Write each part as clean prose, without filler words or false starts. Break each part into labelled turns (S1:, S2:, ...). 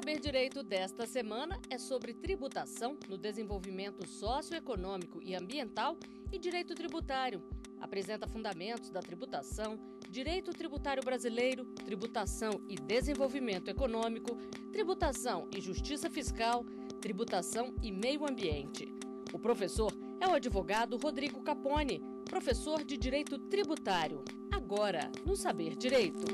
S1: Saber Direito desta semana é sobre tributação no desenvolvimento socioeconômico e ambiental e direito tributário. Apresenta fundamentos da tributação, direito tributário brasileiro, tributação e desenvolvimento econômico, tributação e justiça fiscal, tributação e meio ambiente. O professor é o advogado Rodrigo Capone, professor de Direito Tributário. Agora, no Saber Direito.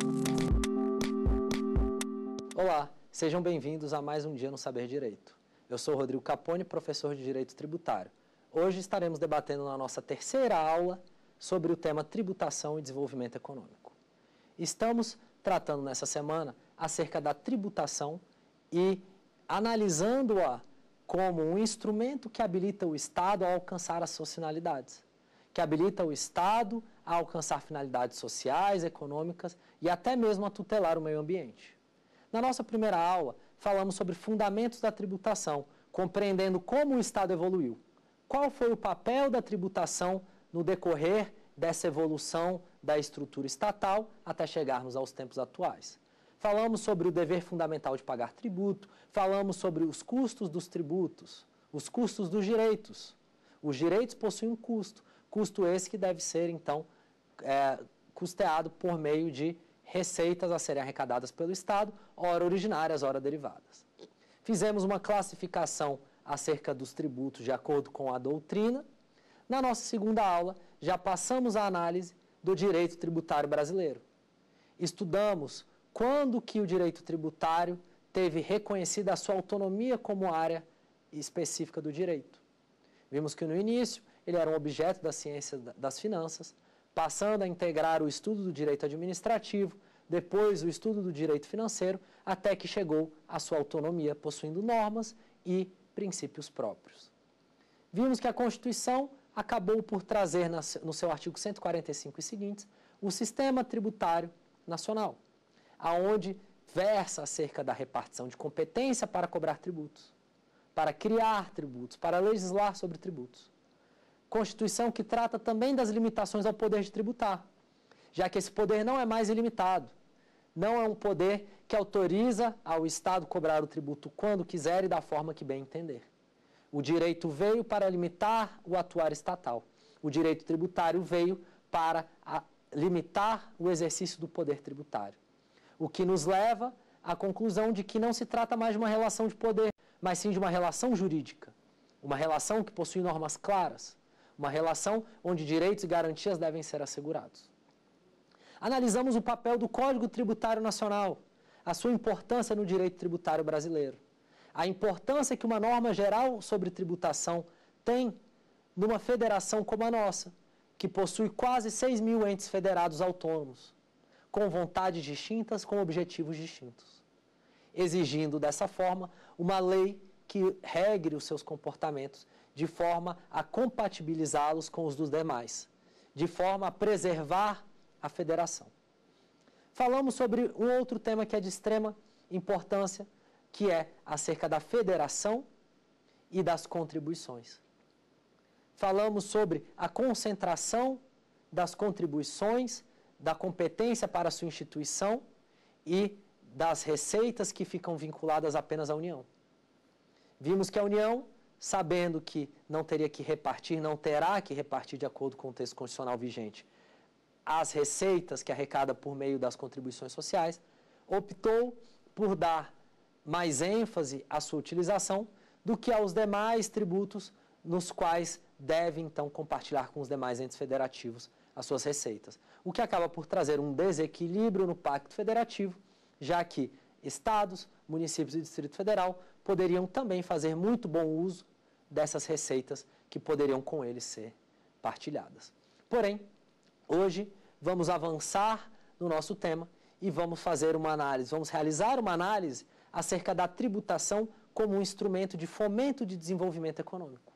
S2: Olá, sejam bem-vindos a mais um dia no Saber Direito. Eu sou Rodrigo Capone, professor de Direito Tributário. Hoje estaremos debatendo na nossa terceira aula sobre o tema tributação e desenvolvimento econômico. Estamos tratando nessa semana acerca da tributação e analisando-a como um instrumento que habilita o Estado a alcançar as suas finalidades, que habilita o Estado a alcançar finalidades sociais, econômicas e até mesmo a tutelar o meio ambiente. Na nossa primeira aula, falamos sobre fundamentos da tributação, compreendendo como o Estado evoluiu. Qual foi o papel da tributação no decorrer dessa evolução da estrutura estatal até chegarmos aos tempos atuais? Falamos sobre o dever fundamental de pagar tributo, falamos sobre os custos dos tributos, os custos dos direitos. Os direitos possuem um custo, custo esse que deve ser, então, custeado por meio de receitas a serem arrecadadas pelo Estado, ora originárias, ora derivadas. Fizemos uma classificação acerca dos tributos de acordo com a doutrina. Na nossa segunda aula, já passamos a análise do direito tributário brasileiro. Estudamos quando que o direito tributário teve reconhecida a sua autonomia como área específica do direito. Vimos que no início ele era um objeto da ciência das finanças, passando a integrar o estudo do direito administrativo, depois o estudo do direito financeiro, até que chegou à sua autonomia, possuindo normas e princípios próprios. Vimos que a Constituição acabou por trazer no seu artigo 145 e seguintes o sistema tributário nacional, aonde versa acerca da repartição de competência para cobrar tributos, para criar tributos, para legislar sobre tributos. Constituição que trata também das limitações ao poder de tributar, já que esse poder não é mais ilimitado. Não é um poder que autoriza ao Estado cobrar o tributo quando quiser e da forma que bem entender. O direito veio para limitar o atuar estatal. O direito tributário veio para limitar o exercício do poder tributário. O que nos leva à conclusão de que não se trata mais de uma relação de poder, mas sim de uma relação jurídica. Uma relação que possui normas claras. Uma relação onde direitos e garantias devem ser assegurados. Analisamos o papel do Código Tributário Nacional, a sua importância no direito tributário brasileiro, a importância que uma norma geral sobre tributação tem numa federação como a nossa, que possui quase 6.000 entes federados autônomos, com vontades distintas, com objetivos distintos, exigindo dessa forma uma lei que regre os seus comportamentos de forma a compatibilizá-los com os dos demais, de forma a preservar a federação. Falamos sobre um outro tema que é de extrema importância, que é acerca da federação e das contribuições. Falamos sobre a concentração das contribuições, da competência para a sua instituição e das receitas que ficam vinculadas apenas à União. Vimos que a União, sabendo que não teria que repartir, não terá que repartir de acordo com o texto constitucional vigente, as receitas que arrecada por meio das contribuições sociais, optou por dar mais ênfase à sua utilização do que aos demais tributos nos quais deve, então, compartilhar com os demais entes federativos as suas receitas. O que acaba por trazer um desequilíbrio no Pacto Federativo, já que estados, municípios e Distrito Federal poderiam também fazer muito bom uso dessas receitas que poderiam com eles ser partilhadas. Porém, hoje vamos avançar no nosso tema e vamos fazer uma análise, vamos realizar uma análise acerca da tributação como um instrumento de fomento de desenvolvimento econômico.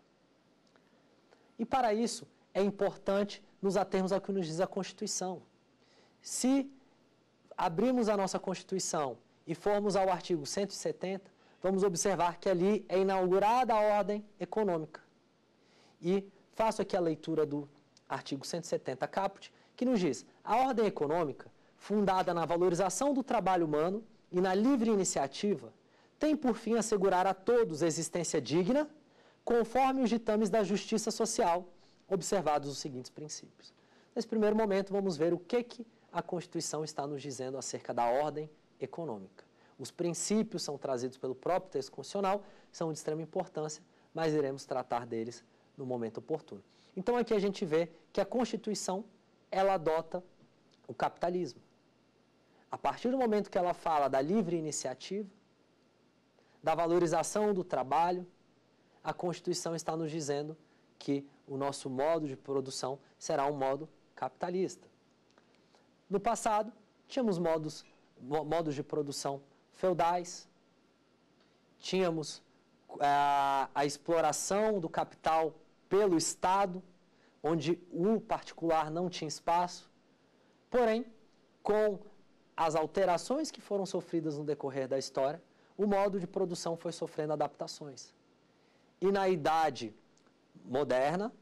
S2: E para isso é importante nos atermos ao que nos diz a Constituição. Se abrirmos a nossa Constituição e formos ao artigo 170, vamos observar que ali é inaugurada a ordem econômica. E faço aqui a leitura do artigo 170 caput, que nos diz: a ordem econômica, fundada na valorização do trabalho humano e na livre iniciativa, tem por fim assegurar a todos existência digna, conforme os ditames da justiça social, observados os seguintes princípios. Nesse primeiro momento, vamos ver o que a Constituição está nos dizendo acerca da ordem econômica. Os princípios são trazidos pelo próprio texto constitucional, são de extrema importância, mas iremos tratar deles no momento oportuno. Então, aqui a gente vê que a Constituição, ela adota o capitalismo. A partir do momento que ela fala da livre iniciativa, da valorização do trabalho, a Constituição está nos dizendo que o nosso modo de produção será um modo capitalista. No passado, tínhamos modos de produção feudais, tínhamos a exploração do capital pelo Estado, onde o particular não tinha espaço. Porém, com as alterações que foram sofridas no decorrer da história, o modo de produção foi sofrendo adaptações. E na Idade Moderna,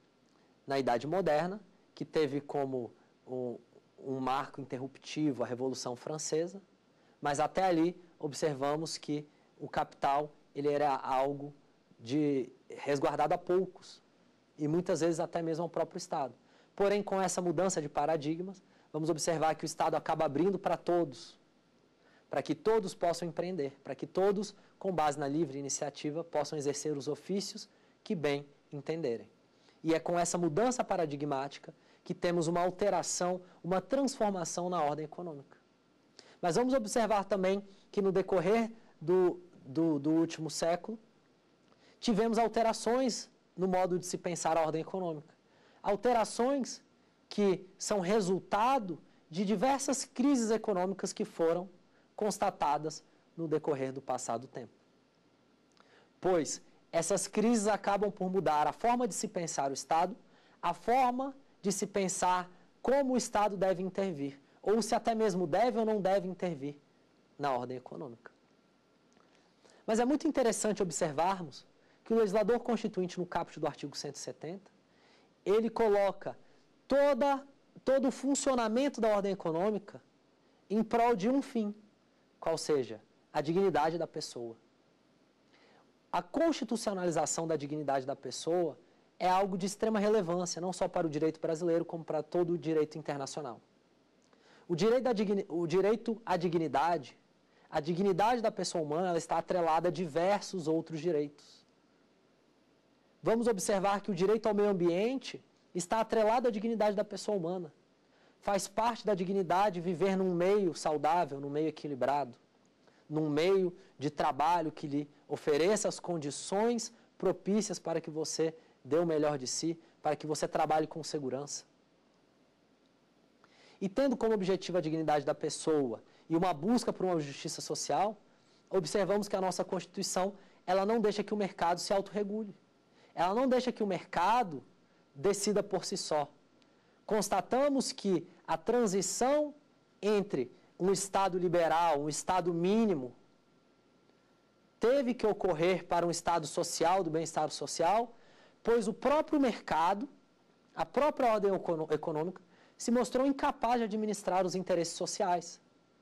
S2: que teve como um marco interruptivo a Revolução Francesa, mas até ali observamos que o capital ele era algo resguardado a poucos, e muitas vezes até mesmo ao próprio Estado. Porém, com essa mudança de paradigmas, vamos observar que o Estado acaba abrindo para todos, para que todos possam empreender, para que todos, com base na livre iniciativa, possam exercer os ofícios que bem entenderem. E é com essa mudança paradigmática que temos uma alteração, uma transformação na ordem econômica. Mas vamos observar também que no decorrer do último século, tivemos alterações no modo de se pensar a ordem econômica. Alterações que são resultado de diversas crises econômicas que foram constatadas no decorrer do passado tempo. Pois essas crises acabam por mudar a forma de se pensar o Estado, a forma de se pensar como o Estado deve intervir, ou se até mesmo deve ou não deve intervir na ordem econômica. Mas é muito interessante observarmos que o legislador constituinte, no caput do artigo 170, ele coloca todo o funcionamento da ordem econômica em prol de um fim, qual seja a dignidade da pessoa. A constitucionalização da dignidade da pessoa é algo de extrema relevância, não só para o direito brasileiro, como para todo o direito internacional. O direito à dignidade, a dignidade da pessoa humana, ela está atrelada a diversos outros direitos. Vamos observar que o direito ao meio ambiente está atrelado à dignidade da pessoa humana. Faz parte da dignidade viver num meio saudável, num meio equilibrado, num meio de trabalho que lhe ofereça as condições propícias para que você dê o melhor de si, para que você trabalhe com segurança. E tendo como objetivo a dignidade da pessoa e uma busca por uma justiça social, observamos que a nossa Constituição, ela não deixa que o mercado se autorregule. Ela não deixa que o mercado decida por si só. Constatamos que a transição entre um Estado liberal, um Estado mínimo, teve que ocorrer para um Estado social, do bem-estar social, pois o próprio mercado, a própria ordem econômica, se mostrou incapaz de administrar os interesses sociais.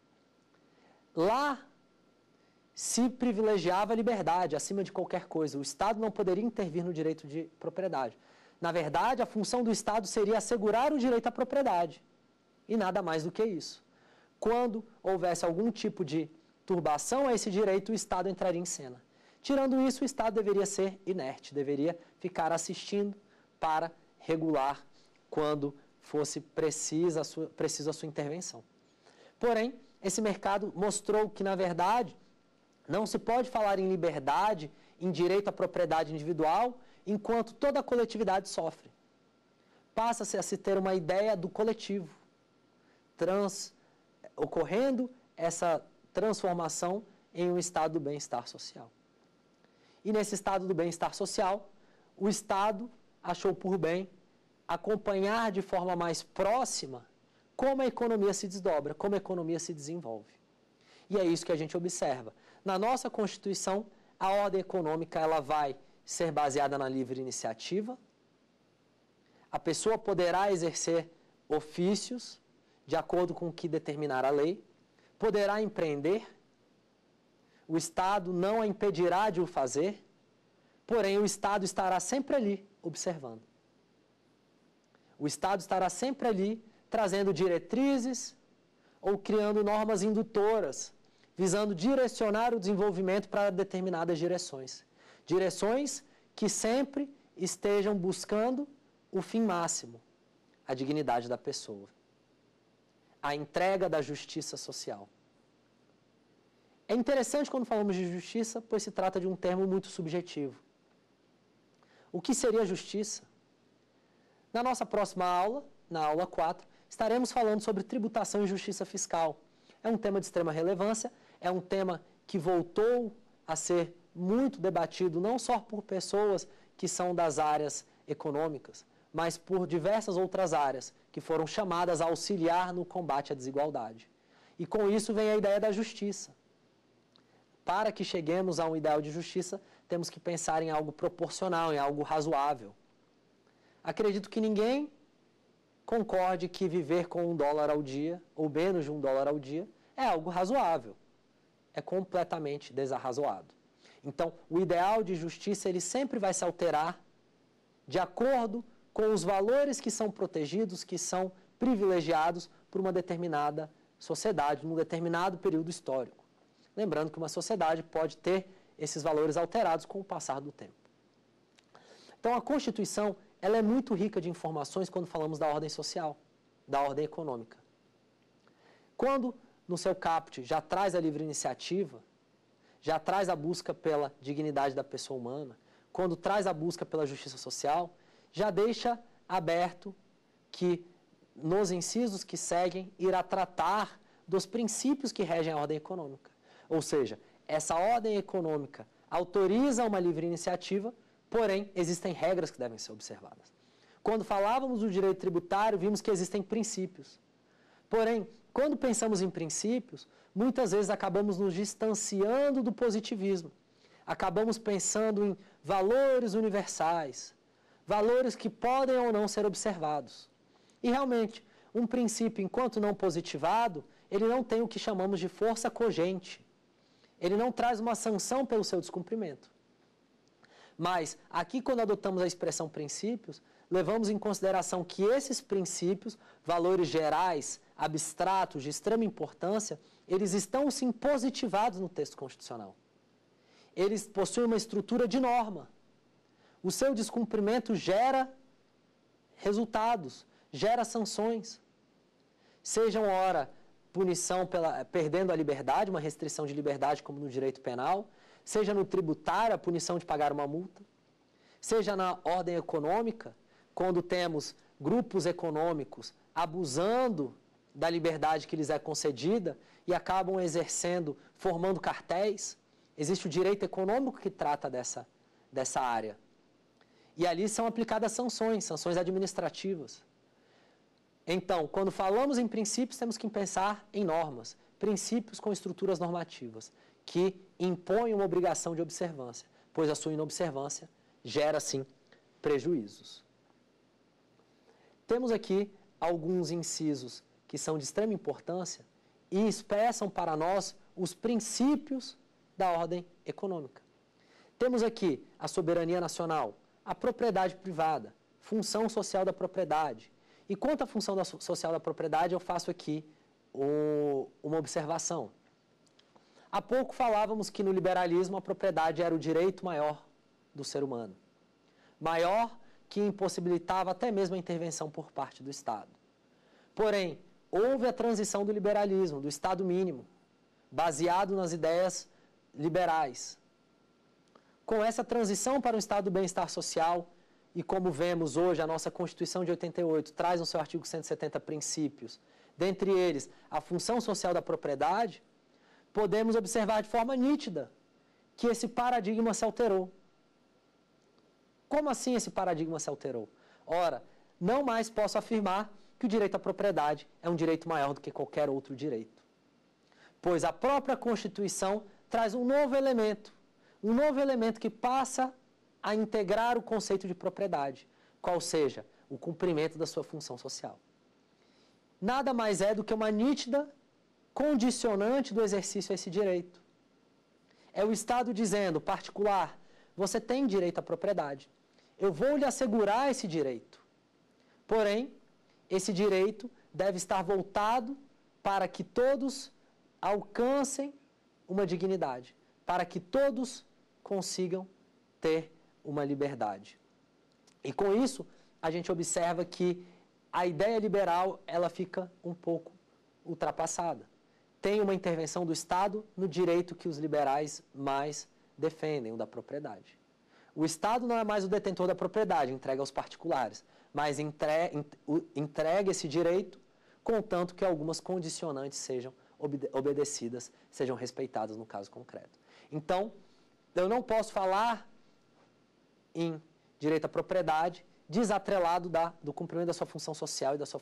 S2: Lá se privilegiava a liberdade acima de qualquer coisa. O Estado não poderia intervir no direito de propriedade. Na verdade, a função do Estado seria assegurar o direito à propriedade. E nada mais do que isso. Quando houvesse algum tipo de turbação a esse direito, o Estado entraria em cena. Tirando isso, o Estado deveria ser inerte, deveria ficar assistindo para regular quando fosse preciso a sua intervenção. Porém, esse mercado mostrou que, na verdade, não se pode falar em liberdade, em direito à propriedade individual, enquanto toda a coletividade sofre. Passa-se a se ter uma ideia do coletivo, ocorrendo essa transformação em um estado do bem-estar social. E nesse estado do bem-estar social, o Estado achou por bem acompanhar de forma mais próxima como a economia se desdobra, como a economia se desenvolve. E é isso que a gente observa. Na nossa Constituição, a ordem econômica ela vai ser baseada na livre iniciativa. A pessoa poderá exercer ofícios de acordo com o que determinar a lei, poderá empreender, o Estado não a impedirá de o fazer, porém o Estado estará sempre ali, observando. O Estado estará sempre ali, trazendo diretrizes ou criando normas indutoras, visando direcionar o desenvolvimento para determinadas direções. Direções que sempre estejam buscando o fim máximo, a dignidade da pessoa, a entrega da justiça social. É interessante quando falamos de justiça, pois se trata de um termo muito subjetivo. O que seria justiça? Na nossa próxima aula, na aula 4, estaremos falando sobre tributação e justiça fiscal. É um tema de extrema relevância, é um tema que voltou a ser muito debatido, não só por pessoas que são das áreas econômicas, mas por diversas outras áreas que foram chamadas a auxiliar no combate à desigualdade. E com isso vem a ideia da justiça. Para que cheguemos a um ideal de justiça, temos que pensar em algo proporcional, em algo razoável. Acredito que ninguém concorde que viver com $1 ao dia, ou menos de $1 ao dia, é algo razoável. É completamente desarrazoado. Então, o ideal de justiça ele sempre vai se alterar de acordo com os valores que são protegidos, que são privilegiados por uma determinada sociedade, num determinado período histórico. Lembrando que uma sociedade pode ter esses valores alterados com o passar do tempo. Então, a Constituição ela é muito rica de informações quando falamos da ordem social, da ordem econômica. Quando, no seu caput, já traz a livre iniciativa, já traz a busca pela dignidade da pessoa humana, quando traz a busca pela justiça social, já deixa aberto que, nos incisos que seguem, irá tratar dos princípios que regem a ordem econômica. Ou seja, essa ordem econômica autoriza uma livre iniciativa, porém, existem regras que devem ser observadas. Quando falávamos do direito tributário, vimos que existem princípios. Porém, quando pensamos em princípios, muitas vezes acabamos nos distanciando do positivismo. Acabamos pensando em valores universais, valores que podem ou não ser observados. E realmente, um princípio, enquanto não positivado, ele não tem o que chamamos de força cogente. Ele não traz uma sanção pelo seu descumprimento. Mas, aqui quando adotamos a expressão princípios, levamos em consideração que esses princípios, valores gerais, abstratos, de extrema importância, eles estão sim positivados no texto constitucional. Eles possuem uma estrutura de norma. O seu descumprimento gera resultados, gera sanções. Sejam, ora, punição perdendo a liberdade, uma restrição de liberdade como no direito penal, seja no tributário, a punição de pagar uma multa, seja na ordem econômica, quando temos grupos econômicos abusando da liberdade que lhes é concedida e acabam exercendo, formando cartéis. Existe o direito econômico que trata dessa área. E ali são aplicadas sanções administrativas. Então, quando falamos em princípios, temos que pensar em normas, princípios com estruturas normativas, que impõem uma obrigação de observância, pois a sua inobservância gera, sim, prejuízos. Temos aqui alguns incisos que são de extrema importância e expressam para nós os princípios da ordem econômica. Temos aqui a soberania nacional, a propriedade privada, função social da propriedade. E quanto à função social da propriedade, eu faço aqui uma observação. Há pouco falávamos que no liberalismo a propriedade era o direito maior do ser humano. Maior que impossibilitava até mesmo a intervenção por parte do Estado. Porém, houve a transição do liberalismo, do Estado mínimo, baseado nas ideias liberais. Com essa transição para um Estado do bem-estar social, e como vemos hoje, a nossa Constituição de 88 traz no seu artigo 170 princípios, dentre eles a função social da propriedade, podemos observar de forma nítida que esse paradigma se alterou. Como assim esse paradigma se alterou? Ora, não mais posso afirmar que o direito à propriedade é um direito maior do que qualquer outro direito. Pois a própria Constituição traz um novo elemento que passa a integrar o conceito de propriedade, qual seja o cumprimento da sua função social. Nada mais é do que uma nítida condicionante do exercício a esse direito. É o Estado dizendo, particular, você tem direito à propriedade. Eu vou lhe assegurar esse direito. Porém, esse direito deve estar voltado para que todos alcancem uma dignidade, para que todos consigam ter uma liberdade. E com isso, a gente observa que a ideia liberal ela fica um pouco ultrapassada. Tem uma intervenção do Estado no direito que os liberais mais defendem, o da propriedade. O Estado não é mais o detentor da propriedade, entrega aos particulares, mas entrega esse direito, contanto que algumas condicionantes sejam obedecidas, sejam respeitadas no caso concreto. Então, eu não posso falar em direito à propriedade desatrelado do cumprimento da sua função social e da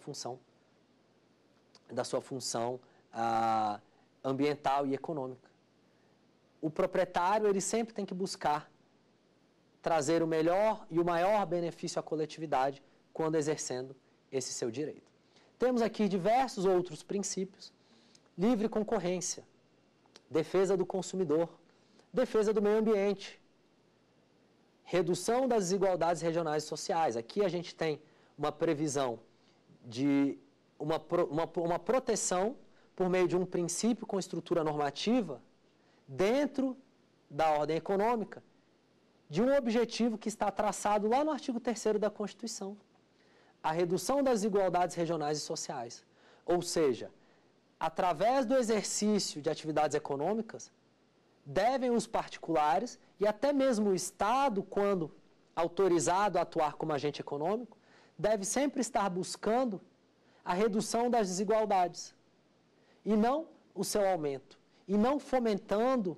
S2: sua função ambiental e econômica. O proprietário ele sempre tem que buscar trazer o melhor e o maior benefício à coletividade quando exercendo esse seu direito. Temos aqui diversos outros princípios: livre concorrência, defesa do consumidor, defesa do meio ambiente, redução das desigualdades regionais e sociais. Aqui a gente tem uma previsão de uma proteção por meio de um princípio com estrutura normativa dentro da ordem econômica, de um objetivo que está traçado lá no artigo 3º da Constituição, a redução das desigualdades regionais e sociais. Ou seja, através do exercício de atividades econômicas, devem os particulares e até mesmo o Estado, quando autorizado a atuar como agente econômico, deve sempre estar buscando a redução das desigualdades e não o seu aumento, e não fomentando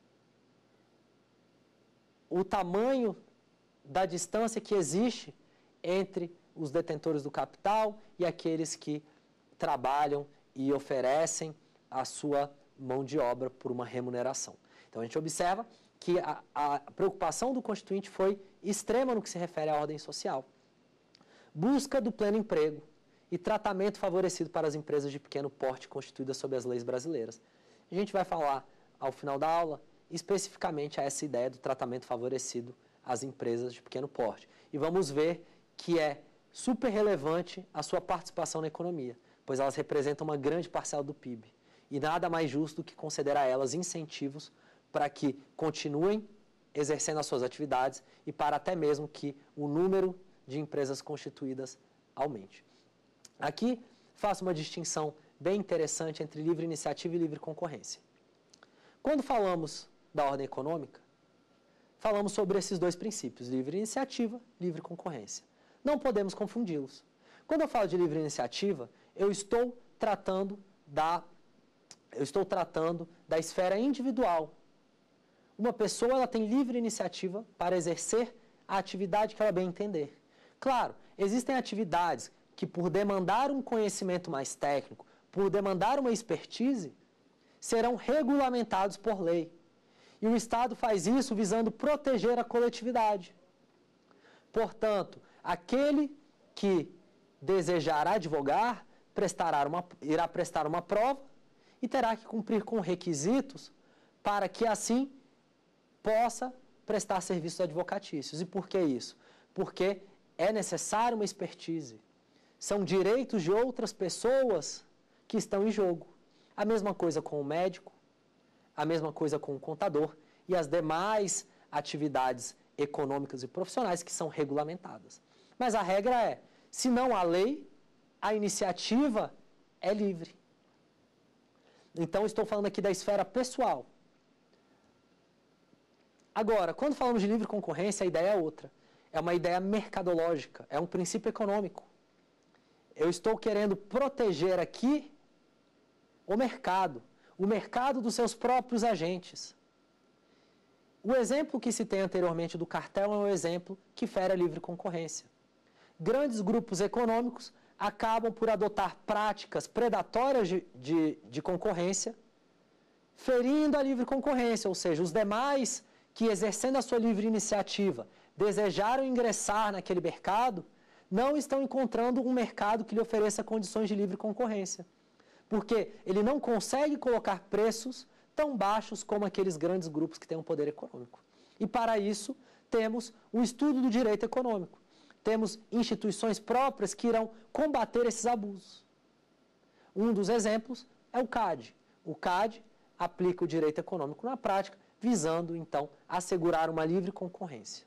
S2: o tamanho da distância que existe entre os detentores do capital e aqueles que trabalham e oferecem a sua mão de obra por uma remuneração. Então a gente observa que a preocupação do Constituinte foi extrema no que se refere à ordem social. Busca do pleno emprego e tratamento favorecido para as empresas de pequeno porte constituídas sob as leis brasileiras. A gente vai falar, ao final da aula, especificamente a essa ideia do tratamento favorecido às empresas de pequeno porte. E vamos ver que é super relevante a sua participação na economia, pois elas representam uma grande parcela do PIB. E nada mais justo do que conceder a elas incentivos para que continuem exercendo as suas atividades e para até mesmo que o número de empresas constituídas aumente. Aqui faço uma distinção bem interessante entre livre iniciativa e livre concorrência. Quando falamos da ordem econômica, falamos sobre esses dois princípios, livre iniciativa, livre concorrência. Não podemos confundi-los. Quando eu falo de livre iniciativa, eu estou tratando da esfera individual. Uma pessoa ela tem livre iniciativa para exercer a atividade que ela bem entender. Claro, existem atividades que, por demandar um conhecimento mais técnico, por demandar uma expertise, serão regulamentados por lei. E o Estado faz isso visando proteger a coletividade. Portanto, aquele que desejar advogar irá prestar uma prova e terá que cumprir com requisitos para que assim possa prestar serviços advocatícios. E por que isso? Porque é necessário uma expertise. São direitos de outras pessoas que estão em jogo. A mesma coisa com o médico, a mesma coisa com o contador e as demais atividades econômicas e profissionais que são regulamentadas. Mas a regra é, se não há lei, a iniciativa é livre. Então, estou falando aqui da esfera pessoal. Agora, quando falamos de livre concorrência, a ideia é outra. É uma ideia mercadológica, é um princípio econômico. Eu estou querendo proteger aqui o mercado dos seus próprios agentes. O exemplo que citei anteriormente do cartel é um exemplo que fere a livre concorrência. Grandes grupos econômicos acabam por adotar práticas predatórias de concorrência, ferindo a livre concorrência, ou seja, os demais que, exercendo a sua livre iniciativa, desejaram ingressar naquele mercado, não estão encontrando um mercado que lhe ofereça condições de livre concorrência. Porque ele não consegue colocar preços tão baixos como aqueles grandes grupos que têm um poder econômico. E para isso, temos o estudo do direito econômico. Temos instituições próprias que irão combater esses abusos. Um dos exemplos é o CAD. O CAD aplica o direito econômico na prática, visando, então, assegurar uma livre concorrência.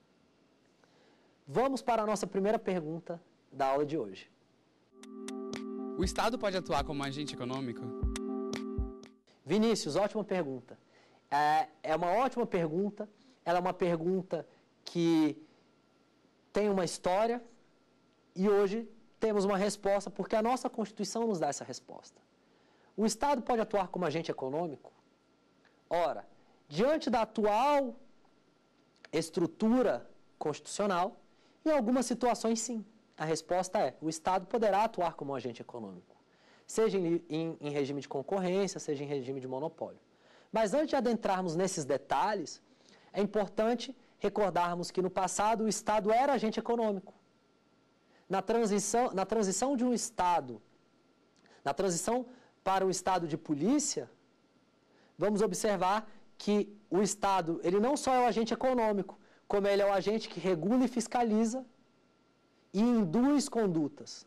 S2: Vamos para a nossa primeira pergunta da aula de hoje.
S3: O Estado pode atuar como agente econômico?
S2: Vinícius, ótima pergunta. É uma ótima pergunta. Ela é uma pergunta que tem uma história e hoje temos uma resposta porque a nossa Constituição nos dá essa resposta. O Estado pode atuar como agente econômico? Ora, diante da atual estrutura constitucional, em algumas situações sim. A resposta é, o Estado poderá atuar como agente econômico, seja em regime de concorrência, seja em regime de monopólio. Mas antes de adentrarmos nesses detalhes, é importante recordarmos que no passado o Estado era agente econômico. Na transição de um Estado, na transição para o Estado de polícia, vamos observar que o Estado, ele não só é o agente econômico, como ele é o agente que regula e fiscaliza e induz condutas.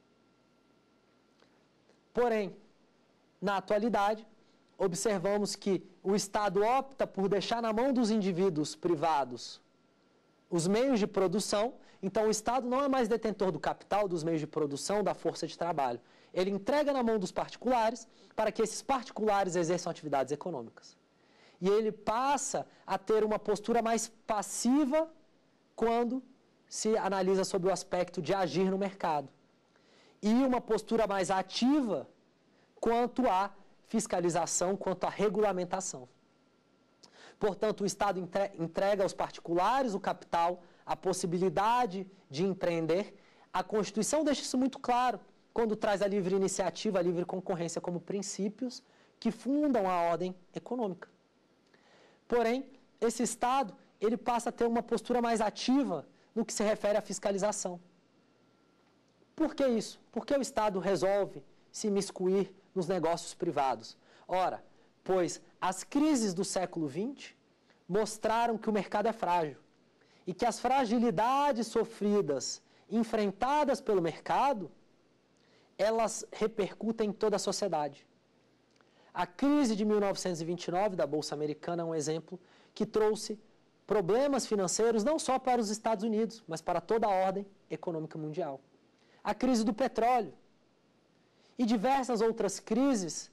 S2: Porém, na atualidade, observamos que o Estado opta por deixar na mão dos indivíduos privados os meios de produção, então o Estado não é mais detentor do capital, dos meios de produção, da força de trabalho. Ele entrega na mão dos particulares para que esses particulares exerçam atividades econômicas. E ele passa a ter uma postura mais passiva quando se analisa sobre o aspecto de agir no mercado. E uma postura mais ativa quanto à fiscalização, quanto à regulamentação. Portanto, o Estado entrega aos particulares o capital, a possibilidade de empreender. A Constituição deixa isso muito claro quando traz a livre iniciativa, a livre concorrência como princípios que fundam a ordem econômica. Porém, esse Estado, ele passa a ter uma postura mais ativa no que se refere à fiscalização. Por que isso? Por que o Estado resolve se imiscuir nos negócios privados? Ora, pois as crises do século XX mostraram que o mercado é frágil e que as fragilidades sofridas, enfrentadas pelo mercado, elas repercutem em toda a sociedade. A crise de 1929 da Bolsa Americana é um exemplo que trouxe problemas financeiros não só para os Estados Unidos, mas para toda a ordem econômica mundial. A crise do petróleo e diversas outras crises,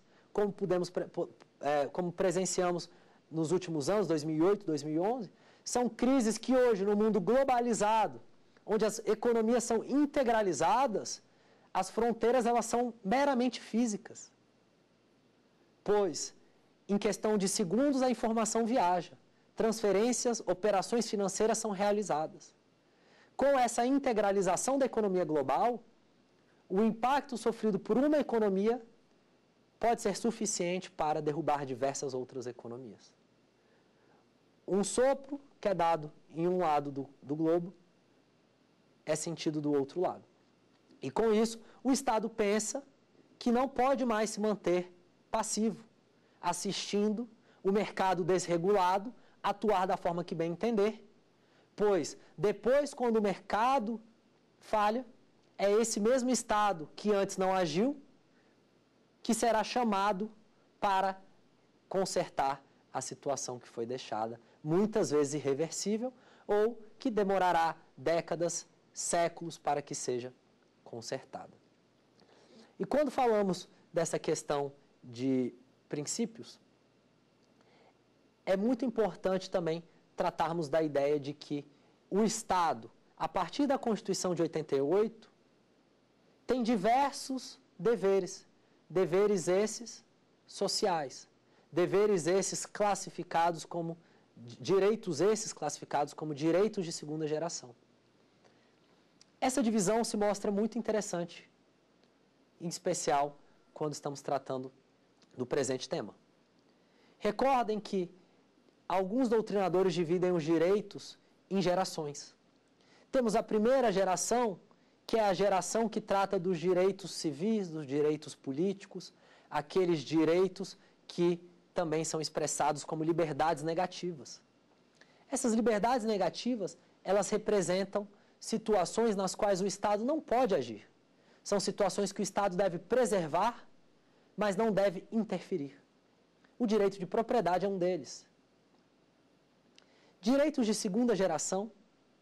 S2: como presenciamos nos últimos anos, 2008, 2011, são crises que hoje, no mundo globalizado, onde as economias são integralizadas, as fronteiras elas são meramente físicas. Pois, em questão de segundos, a informação viaja. Transferências, operações financeiras são realizadas. Com essa integralização da economia global, o impacto sofrido por uma economia pode ser suficiente para derrubar diversas outras economias. Um sopro que é dado em um lado do globo é sentido do outro lado. E com isso, o Estado pensa que não pode mais se manter passivo, assistindo o mercado desregulado atuar da forma que bem entender, pois depois, quando o mercado falha, é esse mesmo Estado que antes não agiu que será chamado para consertar a situação que foi deixada, muitas vezes irreversível, ou que demorará décadas, séculos para que seja consertada. E quando falamos dessa questão de princípios, é muito importante também tratarmos da ideia de que o Estado, a partir da Constituição de 88, tem diversos deveres, deveres esses sociais, deveres esses classificados como direitos esses classificados como direitos de segunda geração. Essa divisão se mostra muito interessante, em especial quando estamos tratando do presente tema. Recordem que alguns doutrinadores dividem os direitos em gerações. Temos a primeira geração, que é a geração que trata dos direitos civis, dos direitos políticos, aqueles direitos que também são expressados como liberdades negativas. Essas liberdades negativas, elas representam situações nas quais o Estado não pode agir. São situações que o Estado deve preservar, mas não deve interferir. O direito de propriedade é um deles. Direitos de segunda geração,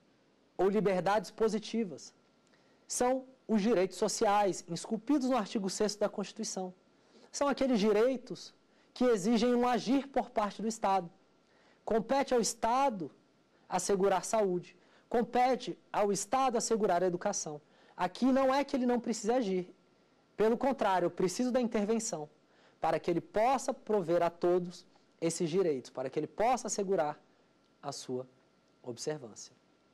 S2: ou liberdades positivas, são os direitos sociais, esculpidos no artigo 6º da Constituição. São aqueles direitos que exigem um agir por parte do Estado. Compete ao Estado assegurar saúde, compete ao Estado assegurar a educação. Aqui não é que ele não precise agir. Pelo contrário, eu preciso da intervenção para que ele possa prover a todos esses direitos, para que ele possa assegurar a sua observância.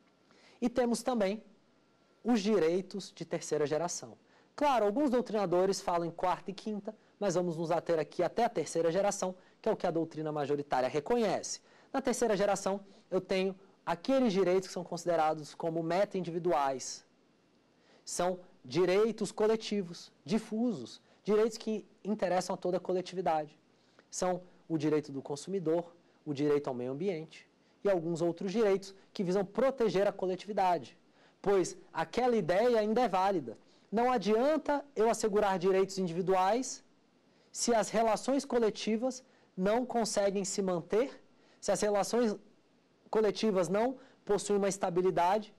S2: E temos também os direitos de terceira geração. Claro, alguns doutrinadores falam em quarta e quinta, mas vamos nos ater aqui até a terceira geração, que é o que a doutrina majoritária reconhece. Na terceira geração, eu tenho aqueles direitos que são considerados como meta-individuais. São direitos coletivos, difusos, direitos que interessam a toda a coletividade. São o direito do consumidor, o direito ao meio ambiente e alguns outros direitos que visam proteger a coletividade, pois aquela ideia ainda é válida. Não adianta eu assegurar direitos individuais se as relações coletivas não conseguem se manter, se as relações coletivas não possuem uma estabilidade,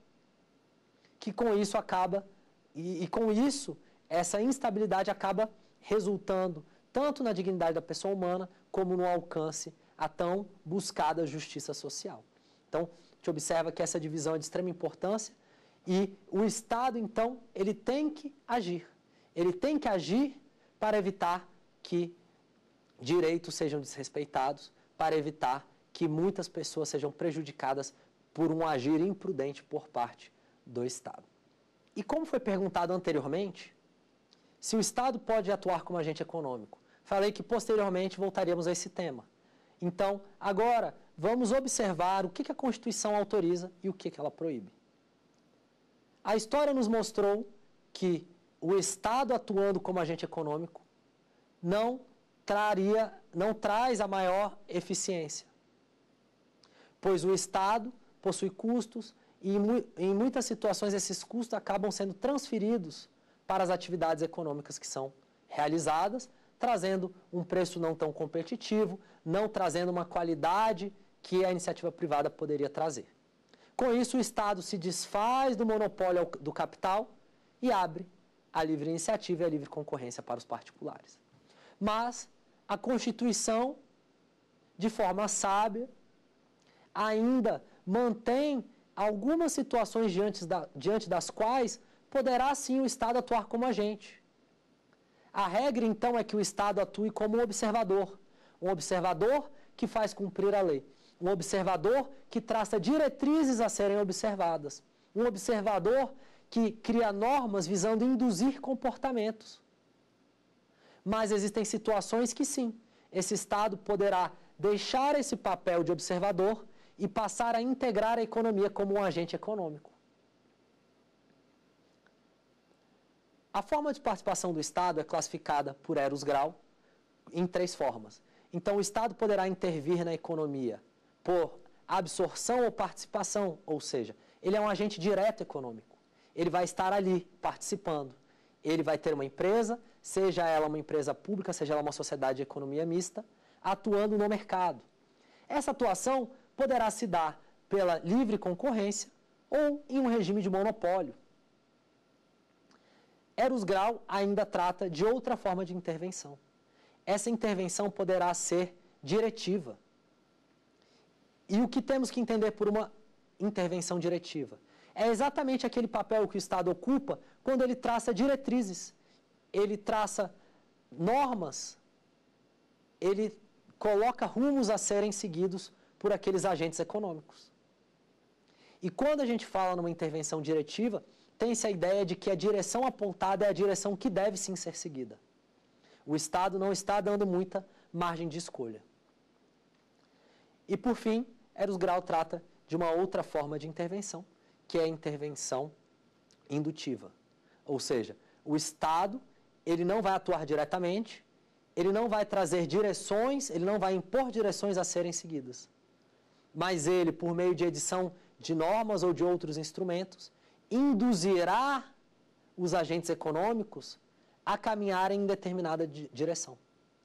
S2: que com isso acaba, e com isso, essa instabilidade acaba resultando tanto na dignidade da pessoa humana, como no alcance a tão buscada justiça social. Então, a gente observa que essa divisão é de extrema importância e o Estado, então, ele tem que agir. Ele tem que agir para evitar que direitos sejam desrespeitados, para evitar que muitas pessoas sejam prejudicadas por um agir imprudente por parte do Estado. E como foi perguntado anteriormente, se o Estado pode atuar como agente econômico, falei que posteriormente voltaríamos a esse tema. Então, agora, vamos observar o que a Constituição autoriza e o que ela proíbe. A história nos mostrou que o Estado atuando como agente econômico não traz a maior eficiência, pois o Estado possui custos e em muitas situações esses custos acabam sendo transferidos para as atividades econômicas que são realizadas, trazendo um preço não tão competitivo, não trazendo uma qualidade que a iniciativa privada poderia trazer. Com isso, o Estado se desfaz do monopólio do capital e abre a livre iniciativa e a livre concorrência para os particulares. Mas a Constituição, de forma sábia, ainda mantém algumas situações diante das quais poderá sim o Estado atuar como agente. A regra, então, é que o Estado atue como um observador que faz cumprir a lei, um observador que traça diretrizes a serem observadas, um observador que cria normas visando induzir comportamentos. Mas existem situações que sim, esse Estado poderá deixar esse papel de observador e passar a integrar a economia como um agente econômico. A forma de participação do Estado é classificada por Eros Grau em 3 formas. Então, o Estado poderá intervir na economia por absorção ou participação, ou seja, ele é um agente direto econômico. Ele vai estar ali participando. Ele vai ter uma empresa, seja ela uma empresa pública, seja ela uma sociedade de economia mista, atuando no mercado. Essa atuação poderá se dar pela livre concorrência ou em um regime de monopólio. Eros Grau ainda trata de outra forma de intervenção. Essa intervenção poderá ser diretiva. E o que temos que entender por uma intervenção diretiva? É exatamente aquele papel que o Estado ocupa quando ele traça diretrizes, ele traça normas, ele coloca rumos a serem seguidos por aqueles agentes econômicos. E quando a gente fala numa intervenção diretiva, tem-se a ideia de que a direção apontada é a direção que deve sim ser seguida. O Estado não está dando muita margem de escolha. E por fim, Eros Grau trata de uma outra forma de intervenção, que é a intervenção indutiva. Ou seja, o Estado ele não vai atuar diretamente, ele não vai trazer direções, ele não vai impor direções a serem seguidas. Mas ele, por meio de edição de normas ou de outros instrumentos, induzirá os agentes econômicos a caminharem em determinada direção.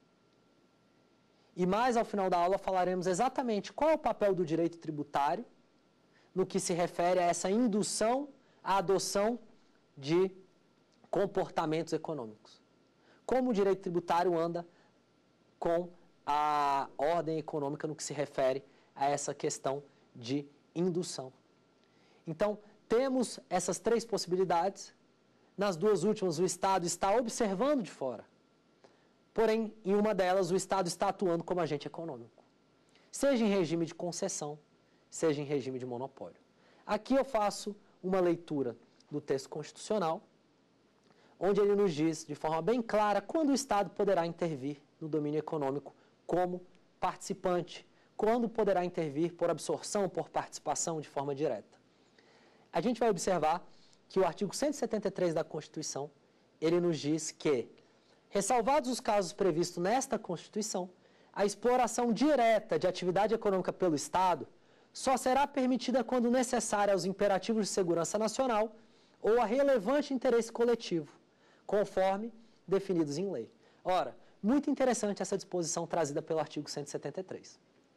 S2: E mais ao final da aula falaremos exatamente qual é o papel do direito tributário no que se refere a essa indução à adoção de comportamentos econômicos. Como o direito tributário anda com a ordem econômica no que se refere a essa questão de indução. Então, temos essas três possibilidades. Nas duas últimas, o Estado está observando de fora. Porém, em uma delas, o Estado está atuando como agente econômico. Seja em regime de concessão, seja em regime de monopólio. Aqui eu faço uma leitura do texto constitucional, onde ele nos diz de forma bem clara quando o Estado poderá intervir no domínio econômico como participante, quando poderá intervir por absorção, por participação de forma direta. A gente vai observar que o artigo 173 da Constituição, ele nos diz que, ressalvados os casos previstos nesta Constituição, a exploração direta de atividade econômica pelo Estado só será permitida quando necessária aos imperativos de segurança nacional ou a relevante interesse coletivo, conforme definidos em lei. Ora, muito interessante essa disposição trazida pelo artigo 173.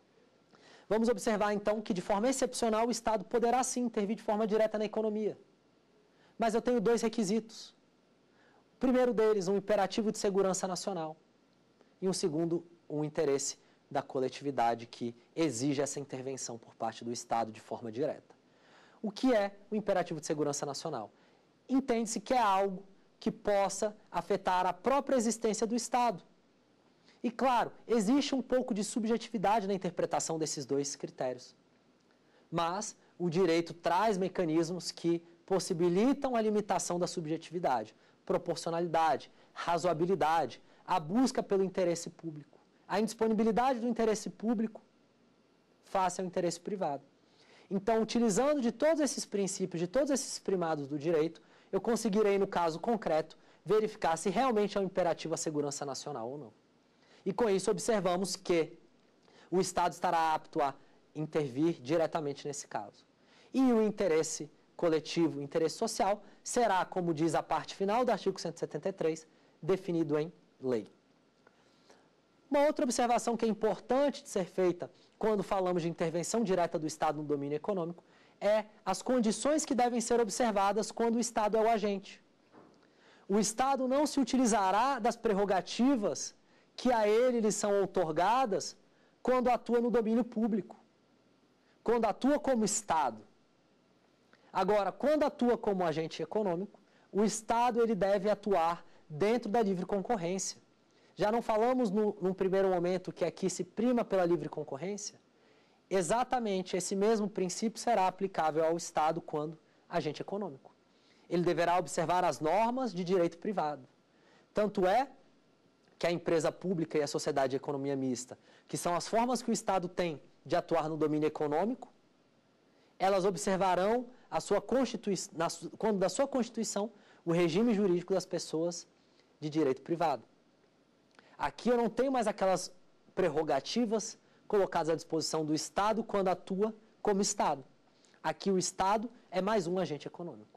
S2: Vamos observar, então, que de forma excepcional o Estado poderá sim intervir de forma direta na economia. Mas eu tenho dois requisitos. O primeiro deles, um imperativo de segurança nacional. E um segundo, um interesse da coletividade que exige essa intervenção por parte do Estado de forma direta. O que é o imperativo de segurança nacional? Entende-se que é algo que possa afetar a própria existência do Estado. E, claro, existe um pouco de subjetividade na interpretação desses dois critérios. Mas o direito traz mecanismos que possibilitam a limitação da subjetividade, proporcionalidade, razoabilidade, a busca pelo interesse público, a indisponibilidade do interesse público face ao interesse privado. Então, utilizando de todos esses princípios, de todos esses primados do direito, eu conseguirei, no caso concreto, verificar se realmente é um imperativo à segurança nacional ou não. E com isso observamos que o Estado estará apto a intervir diretamente nesse caso. E o interesse coletivo, o interesse social, será, como diz a parte final do artigo 173, definido em lei. Uma outra observação que é importante de ser feita quando falamos de intervenção direta do Estado no domínio econômico é as condições que devem ser observadas quando o Estado é o agente. O Estado não se utilizará das prerrogativas que a ele lhe são outorgadas quando atua no domínio público, quando atua como Estado. Agora, quando atua como agente econômico, o Estado ele deve atuar dentro da livre concorrência. Já não falamos num primeiro momento que aqui se prima pela livre concorrência? Exatamente esse mesmo princípio será aplicável ao Estado quando agente econômico. Ele deverá observar as normas de direito privado. Tanto é que a empresa pública e a sociedade de economia mista, que são as formas que o Estado tem de atuar no domínio econômico, elas observarão a sua quando da sua Constituição o regime jurídico das pessoas de direito privado. Aqui eu não tenho mais aquelas prerrogativas colocadas à disposição do Estado quando atua como Estado. Aqui o Estado é mais um agente econômico.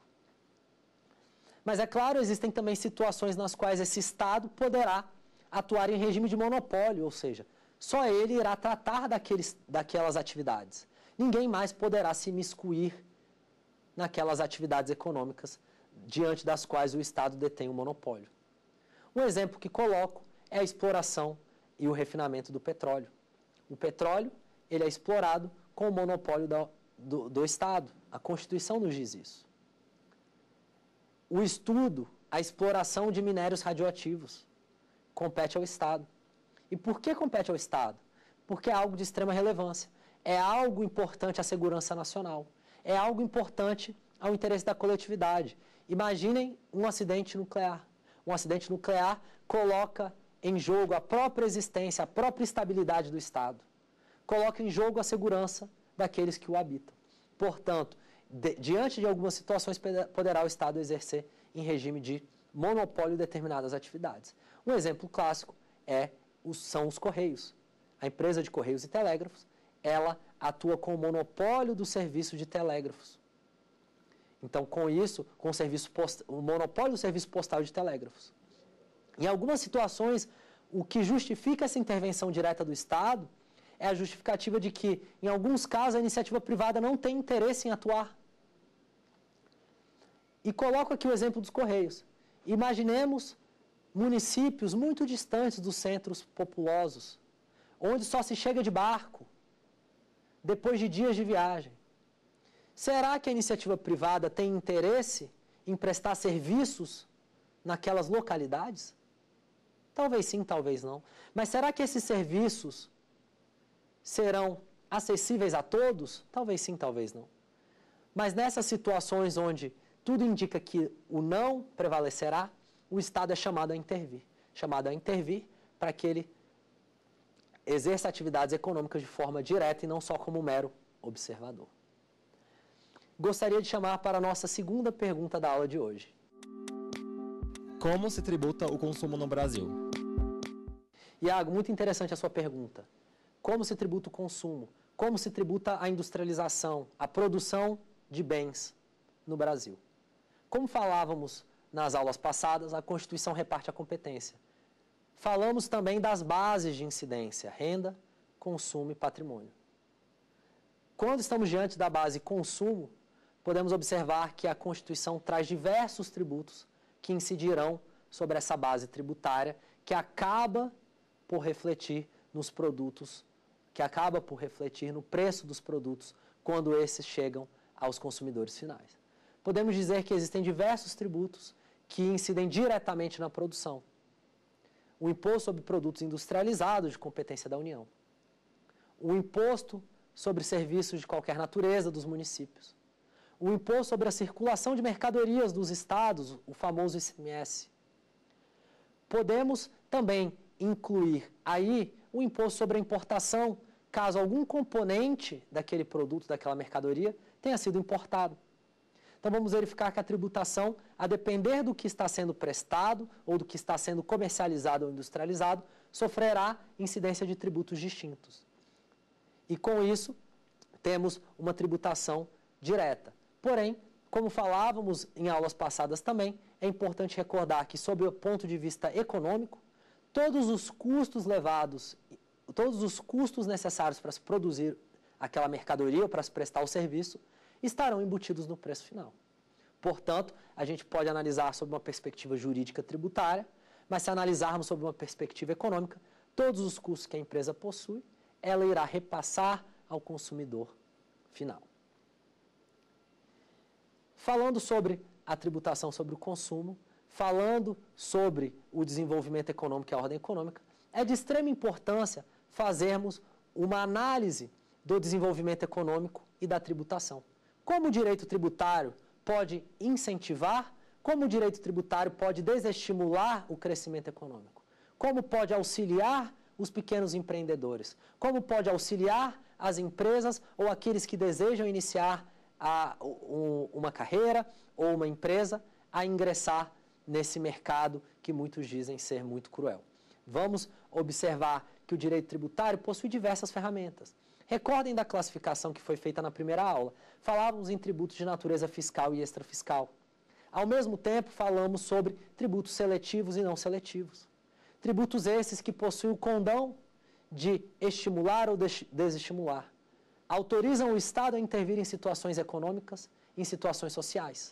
S2: Mas é claro, existem também situações nas quais esse Estado poderá atuar em regime de monopólio, ou seja, só ele irá tratar daquelas atividades. Ninguém mais poderá se imiscuir naquelas atividades econômicas diante das quais o Estado detém o monopólio. Um exemplo que coloco é a exploração e o refinamento do petróleo. O petróleo ele é explorado com o monopólio do Estado. A Constituição nos diz isso. O estudo, a exploração de minérios radioativos compete ao Estado. E por que compete ao Estado? Porque é algo de extrema relevância. É algo importante à segurança nacional. É algo importante ao interesse da coletividade. Imaginem um acidente nuclear. Um acidente nuclear coloca em jogo a própria existência, a própria estabilidade do Estado. Coloca em jogo a segurança daqueles que o habitam. Portanto, diante de algumas situações, poderá o Estado exercer em regime de monopólio determinadas atividades. Um exemplo clássico são os Correios. A empresa de Correios e Telégrafos, ela atua com o monopólio do serviço de telégrafos. Então, com isso, com o monopólio do serviço postal de telégrafos. Em algumas situações, o que justifica essa intervenção direta do Estado é a justificativa de que, em alguns casos, a iniciativa privada não tem interesse em atuar. E coloco aqui o exemplo dos Correios. Imaginemos municípios muito distantes dos centros populosos, onde só se chega de barco, depois de dias de viagem. Será que a iniciativa privada tem interesse em prestar serviços naquelas localidades? Talvez sim, talvez não. Mas será que esses serviços serão acessíveis a todos? Talvez sim, talvez não. Mas nessas situações onde tudo indica que o não prevalecerá, o Estado é chamado a intervir. Chamado a intervir para que ele exerça atividades econômicas de forma direta e não só como mero observador. Gostaria de chamar para a nossa segunda pergunta da aula de hoje.
S4: Como se tributa o consumo no Brasil?
S2: Iago, muito interessante a sua pergunta. Como se tributa o consumo? Como se tributa a industrialização, a produção de bens no Brasil? Como falávamos nas aulas passadas, a Constituição reparte a competência. Falamos também das bases de incidência, renda, consumo e patrimônio. Quando estamos diante da base consumo, podemos observar que a Constituição traz diversos tributos que incidirão sobre essa base tributária, que acaba por refletir nos produtos, que acaba por refletir no preço dos produtos quando esses chegam aos consumidores finais. Podemos dizer que existem diversos tributos que incidem diretamente na produção. O imposto sobre produtos industrializados de competência da União. O imposto sobre serviços de qualquer natureza dos municípios. O imposto sobre a circulação de mercadorias dos estados, o famoso ICMS. Podemos também incluir aí o imposto sobre a importação, caso algum componente daquele produto, daquela mercadoria, tenha sido importado. Então vamos verificar que a tributação, a depender do que está sendo prestado ou do que está sendo comercializado ou industrializado, sofrerá incidência de tributos distintos. E com isso, temos uma tributação direta. Porém, como falávamos em aulas passadas também, é importante recordar que, sob o ponto de vista econômico, todos os custos necessários para se produzir aquela mercadoria ou para se prestar o serviço, estarão embutidos no preço final. Portanto, a gente pode analisar sob uma perspectiva jurídica tributária, mas se analisarmos sob uma perspectiva econômica, todos os custos que a empresa possui, ela irá repassar ao consumidor final. Falando sobre a tributação sobre o consumo, falando sobre o desenvolvimento econômico e a ordem econômica, é de extrema importância fazermos uma análise do desenvolvimento econômico e da tributação. Como o direito tributário pode incentivar, como o direito tributário pode desestimular o crescimento econômico, como pode auxiliar os pequenos empreendedores, como pode auxiliar as empresas ou aqueles que desejam iniciar uma carreira ou uma empresa a ingressar nesse mercado que muitos dizem ser muito cruel. Vamos observar que o direito tributário possui diversas ferramentas. Recordem da classificação que foi feita na primeira aula. Falávamos em tributos de natureza fiscal e extrafiscal. Ao mesmo tempo, falamos sobre tributos seletivos e não seletivos. Tributos esses que possuem o condão de estimular ou desestimular. Autorizam o Estado a intervir em situações econômicas, em situações sociais.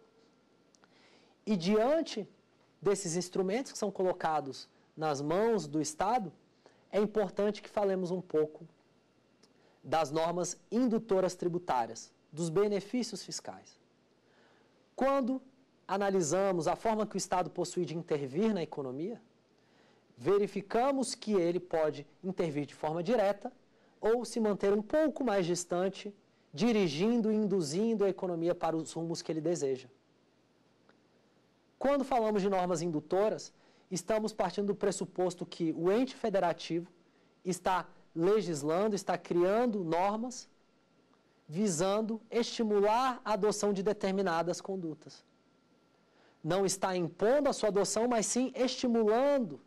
S2: E diante desses instrumentos que são colocados nas mãos do Estado, é importante que falemos um pouco das normas indutoras tributárias, dos benefícios fiscais. Quando analisamos a forma que o Estado possui de intervir na economia, verificamos que ele pode intervir de forma direta ou se manter um pouco mais distante, dirigindo e induzindo a economia para os rumos que ele deseja. Quando falamos de normas indutoras, estamos partindo do pressuposto que o ente federativo está legislando, está criando normas visando estimular a adoção de determinadas condutas. Não está impondo a sua adoção, mas sim estimulando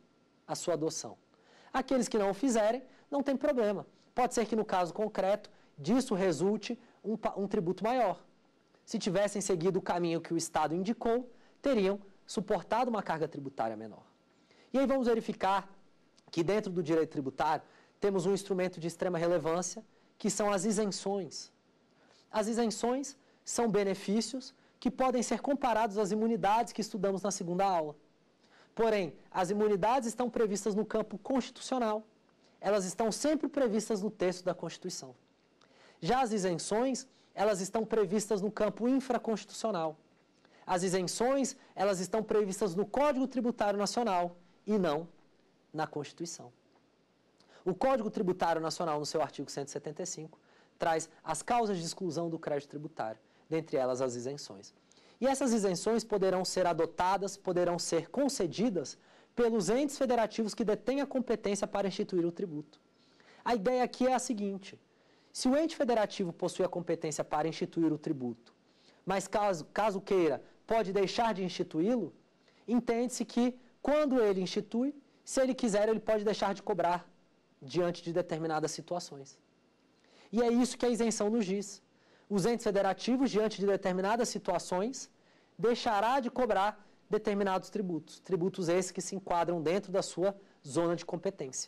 S2: a sua adoção. Aqueles que não o fizerem, não tem problema. Pode ser que no caso concreto, disso resulte um tributo maior. Se tivessem seguido o caminho que o Estado indicou, teriam suportado uma carga tributária menor. E aí vamos verificar que dentro do direito tributário temos um instrumento de extrema relevância, que são as isenções. As isenções são benefícios que podem ser comparados às imunidades que estudamos na segunda aula. Porém, as imunidades estão previstas no campo constitucional. Elas estão sempre previstas no texto da Constituição. Já as isenções, elas estão previstas no campo infraconstitucional. As isenções, elas estão previstas no Código Tributário Nacional e não na Constituição. O Código Tributário Nacional, no seu artigo 175, traz as causas de exclusão do crédito tributário, dentre elas as isenções. E essas isenções poderão ser adotadas, poderão ser concedidas pelos entes federativos que detêm a competência para instituir o tributo. A ideia aqui é a seguinte: se o ente federativo possui a competência para instituir o tributo, mas caso queira, pode deixar de instituí-lo, entende-se que, quando ele institui, se ele quiser, ele pode deixar de cobrar diante de determinadas situações. E é isso que a isenção nos diz. Os entes federativos, diante de determinadas situações, deixará de cobrar determinados tributos. Tributos esses que se enquadram dentro da sua zona de competência.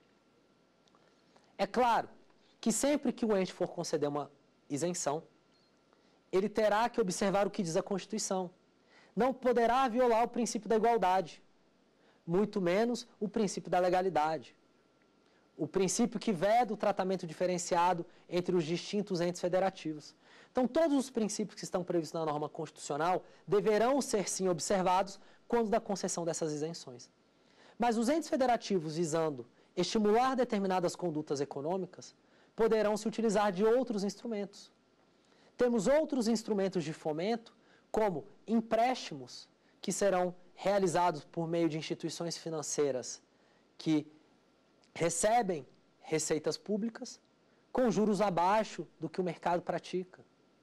S2: É claro que sempre que o ente for conceder uma isenção, ele terá que observar o que diz a Constituição. Não poderá violar o princípio da igualdade, muito menos o princípio da legalidade. O princípio que veda o tratamento diferenciado entre os distintos entes federativos. Então, todos os princípios que estão previstos na norma constitucional deverão ser, sim, observados quando da concessão dessas isenções. Mas os entes federativos, visando estimular determinadas condutas econômicas, poderão se utilizar de outros instrumentos. Temos outros instrumentos de fomento, como empréstimos, que serão realizados por meio de instituições financeiras que recebem receitas públicas com juros abaixo do que o mercado pratica.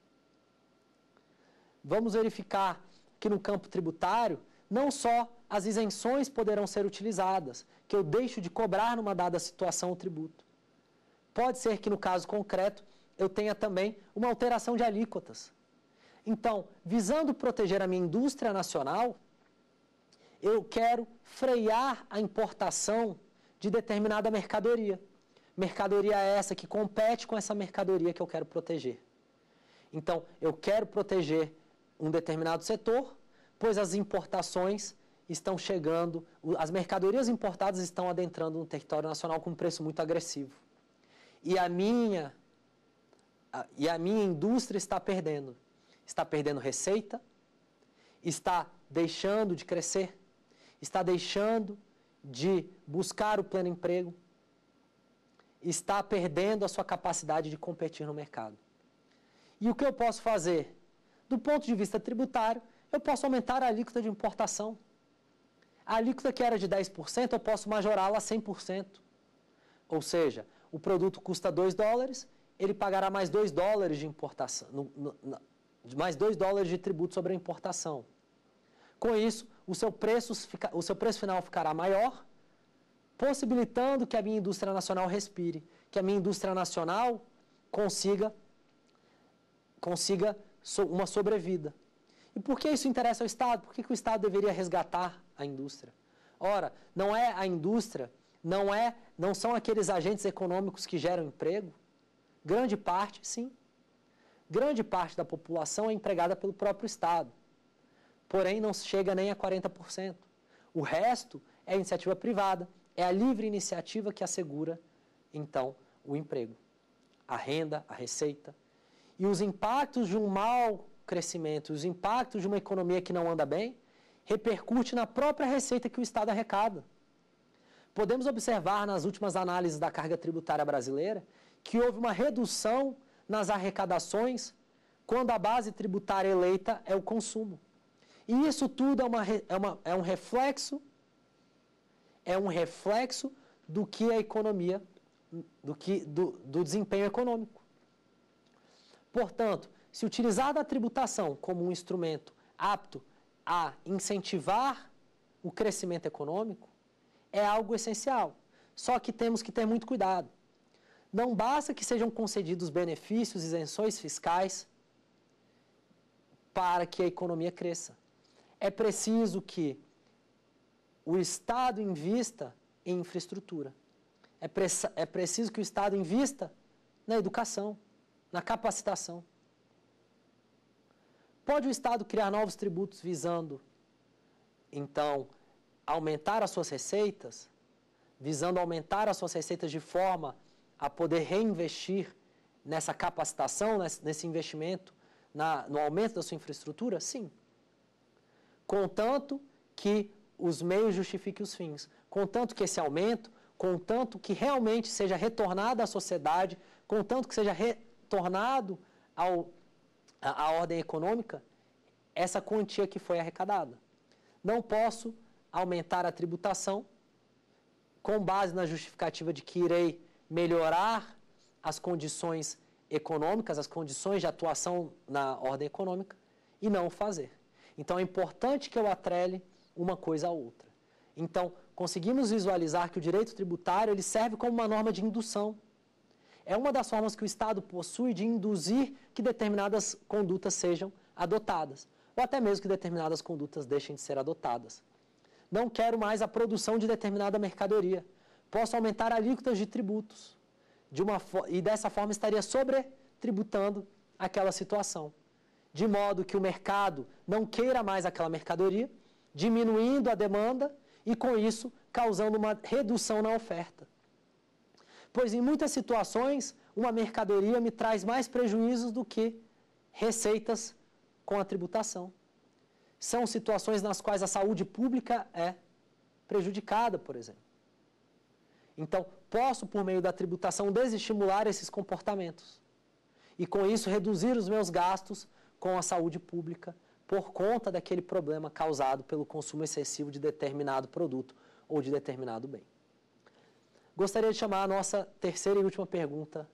S2: Vamos verificar que no campo tributário, não só as isenções poderão ser utilizadas, que eu deixo de cobrar numa dada situação o tributo. Pode ser que no caso concreto eu tenha também uma alteração de alíquotas. Então, visando proteger a minha indústria nacional, eu quero frear a importação de determinada mercadoria. Mercadoria essa que compete com essa mercadoria que eu quero proteger. Então, eu quero proteger um determinado setor, pois as importações estão chegando, as mercadorias importadas estão adentrando no território nacional com um preço muito agressivo. E a minha indústria está perdendo. Está perdendo receita, está deixando de crescer, está deixando de buscar o pleno emprego, está perdendo a sua capacidade de competir no mercado. E o que eu posso fazer? Do ponto de vista tributário, eu posso aumentar a alíquota de importação. A alíquota que era de 10%, eu posso majorá-la a 100%. Ou seja, o produto custa $2, ele pagará mais $2 de importação, mais $2 de tributo sobre a importação. Com isso, o seu preço final ficará maior, possibilitando que a minha indústria nacional respire, que a minha indústria nacional consiga uma sobrevida. E por que isso interessa ao Estado? Por que o Estado deveria resgatar a indústria? Ora, não é a indústria, não são aqueles agentes econômicos que geram emprego? Grande parte, sim. Grande parte da população é empregada pelo próprio Estado. Porém, não chega nem a 40%. O resto é iniciativa privada, é a livre iniciativa que assegura, então, o emprego, a renda, a receita. E os impactos de um mau crescimento, os impactos de uma economia que não anda bem, repercute na própria receita que o Estado arrecada. Podemos observar nas últimas análises da carga tributária brasileira que houve uma redução nas arrecadações quando a base tributária eleita é o consumo. E isso tudo é um reflexo do que a economia, do desempenho econômico. Portanto, se utilizar da tributação como um instrumento apto a incentivar o crescimento econômico, é algo essencial. Só que temos que ter muito cuidado. Não basta que sejam concedidos benefícios e isenções fiscais para que a economia cresça. É preciso que o Estado invista em infraestrutura. É preciso que o Estado invista na educação, na capacitação. Pode o Estado criar novos tributos visando, então, aumentar as suas receitas, visando aumentar as suas receitas de forma a poder reinvestir nessa capacitação, nesse investimento, no aumento da sua infraestrutura? Sim. Contanto que os meios justifiquem os fins. Contanto que esse aumento, contanto que realmente seja retornado à sociedade, contanto que seja retornado à ordem econômica, essa quantia que foi arrecadada. Não posso aumentar a tributação com base na justificativa de que irei melhorar as condições econômicas, as condições de atuação na ordem econômica, e não o fazer. Então, é importante que eu atrele uma coisa à outra. Então, conseguimos visualizar que o direito tributário ele serve como uma norma de indução. É uma das formas que o Estado possui de induzir que determinadas condutas sejam adotadas, ou até mesmo que determinadas condutas deixem de ser adotadas. Não quero mais a produção de determinada mercadoria. Posso aumentar alíquotas de tributos. E dessa forma estaria sobretributando aquela situação. De modo que o mercado não queira mais aquela mercadoria, diminuindo a demanda e, com isso, causando uma redução na oferta. Pois, em muitas situações, uma mercadoria me traz mais prejuízos do que receitas com a tributação. São situações nas quais a saúde pública é prejudicada, por exemplo. Então, posso, por meio da tributação, desestimular esses comportamentos. E, com isso, reduzir os meus gastos com a saúde pública por conta daquele problema causado pelo consumo excessivo de determinado produto ou de determinado bem. Gostaria de chamar a nossa terceira e última pergunta.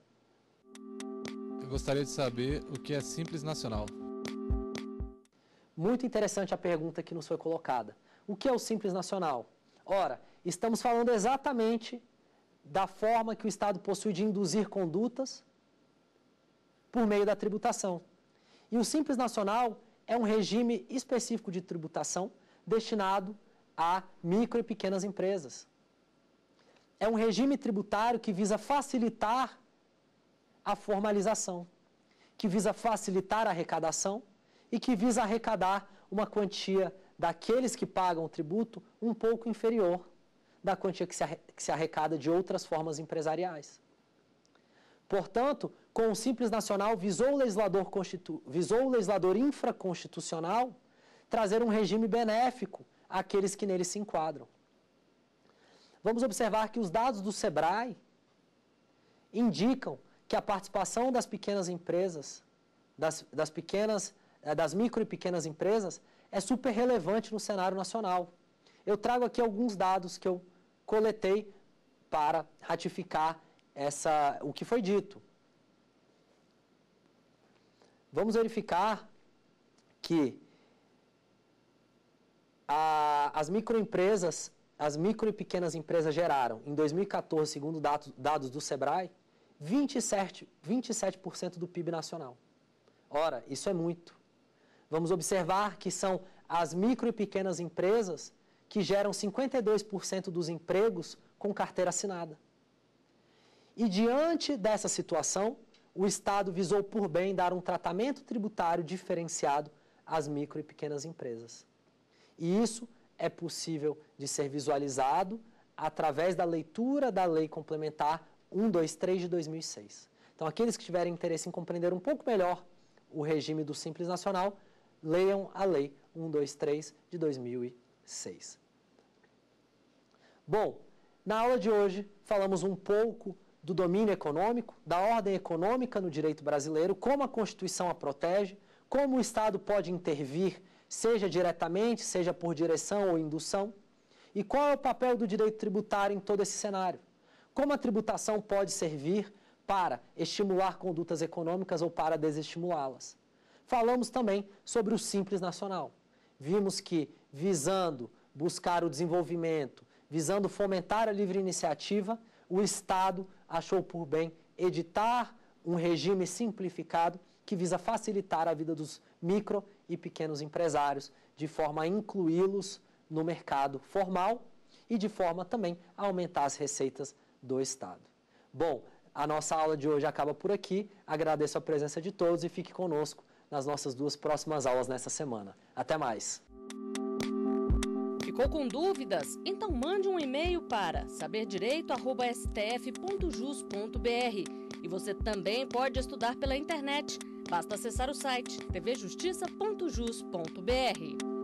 S5: Eu gostaria de saber o que é Simples Nacional.
S2: Muito interessante a pergunta que nos foi colocada. O que é o Simples Nacional? Ora, estamos falando exatamente da forma que o Estado possui de induzir condutas por meio da tributação. E o Simples Nacional é um regime específico de tributação destinado a micro e pequenas empresas. É um regime tributário que visa facilitar a formalização, que visa facilitar a arrecadação e que visa arrecadar uma quantia daqueles que pagam o tributo um pouco inferior da quantia que se arrecada de outras formas empresariais. Portanto, com o Simples Nacional, visou o legislador infraconstitucional trazer um regime benéfico àqueles que nele se enquadram. Vamos observar que os dados do SEBRAE indicam que a participação das pequenas empresas, das micro e pequenas empresas, é super relevante no cenário nacional. Eu trago aqui alguns dados que eu coletei para ratificar o que foi dito. Vamos verificar que as micro e pequenas empresas geraram, em 2014, segundo dados do SEBRAE, 27% do PIB nacional. Ora, isso é muito. Vamos observar que são as micro e pequenas empresas que geram 52% dos empregos com carteira assinada. E diante dessa situação, o Estado visou por bem dar um tratamento tributário diferenciado às micro e pequenas empresas. E isso é possível de ser visualizado através da leitura da Lei Complementar 123 de 2006. Então, aqueles que tiverem interesse em compreender um pouco melhor o regime do Simples Nacional, leiam a Lei 123 de 2006. Bom, na aula de hoje falamos um pouco do domínio econômico, da ordem econômica no direito brasileiro, como a Constituição a protege, como o Estado pode intervir, seja diretamente, seja por direção ou indução, e qual é o papel do direito tributário em todo esse cenário. Como a tributação pode servir para estimular condutas econômicas ou para desestimulá-las. Falamos também sobre o Simples Nacional. Vimos que, visando buscar o desenvolvimento, visando fomentar a livre iniciativa, o Estado achou por bem editar um regime simplificado que visa facilitar a vida dos micro e pequenos empresários, de forma a incluí-los no mercado formal e de forma também a aumentar as receitas do Estado. Bom, a nossa aula de hoje acaba por aqui. Agradeço a presença de todos e fique conosco nas nossas 2 próximas aulas nessa semana. Até mais!
S1: Ficou com dúvidas? Então mande um e-mail para saberdireito@stf.jus.br. E você também pode estudar pela internet. Basta acessar o site tvjustiça.jus.br.